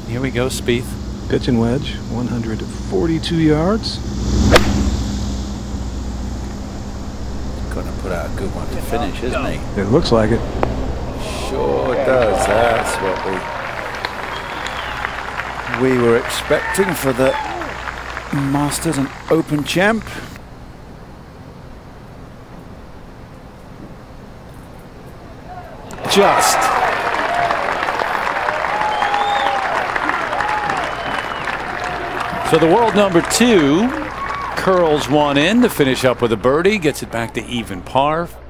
Here we go, Spieth. Pitching wedge, 142 yards. Going to put out a good one to finish, isn't he? It looks like it. Sure does. That's what we were expecting for the Masters and Open champ. Just. So the world number 2 curls one in to finish up with a birdie, gets it back to even par.